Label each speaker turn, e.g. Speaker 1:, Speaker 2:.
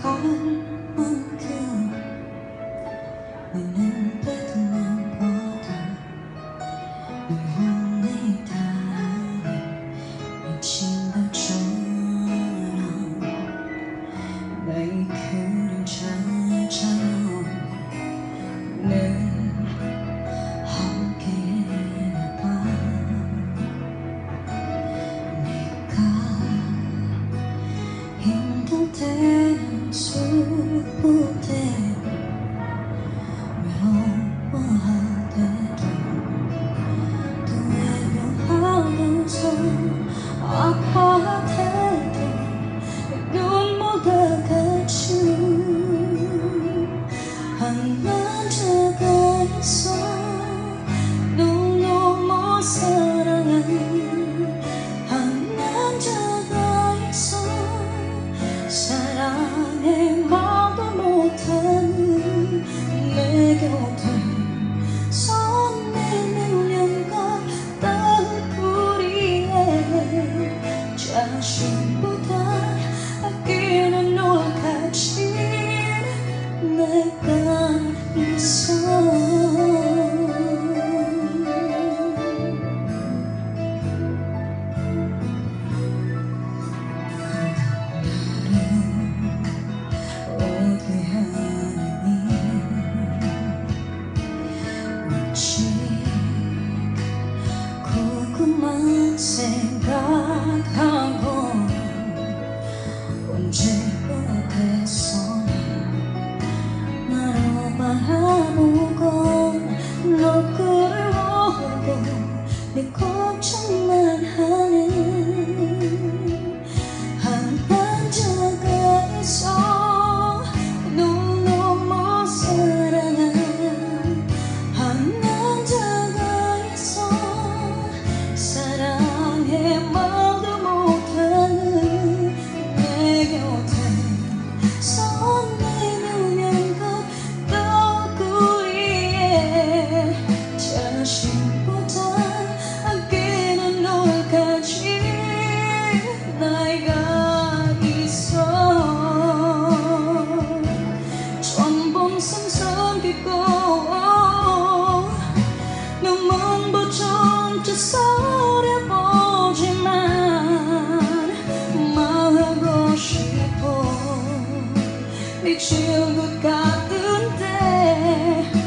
Speaker 1: 만큼 너는 배드는 보다 영원히 닿아 미친 것처럼 나의 그림자처럼 늘 함께해봐. 내가 힘들 때는 슬플 때 외로워할 때도 또 외면하면서 아파할 때도 눈물 다 같이 한 남자가 있어 널 너무 사랑하는 한 남자가 있어 사랑해 말도 못하는 내 곁에 서 내밀면 가다구리에 자신보다 아끼는 널 가진 내가 있어. 그것만 생각하고 언제부터였어 나를 바라보고 널 그리워하고 네 걱정만 하는 한 남자가 있어 널 너무 사랑하는 한 남자가 있어 사랑해 말도 못하는 내 곁에 서 내밀면 가다구리에 자신보다 아끼는 널 가진 나이가 있어. 전범 삼성 깊고 눈먼 보존자 서려보지만 말하고 싶어 미칠 것 같은데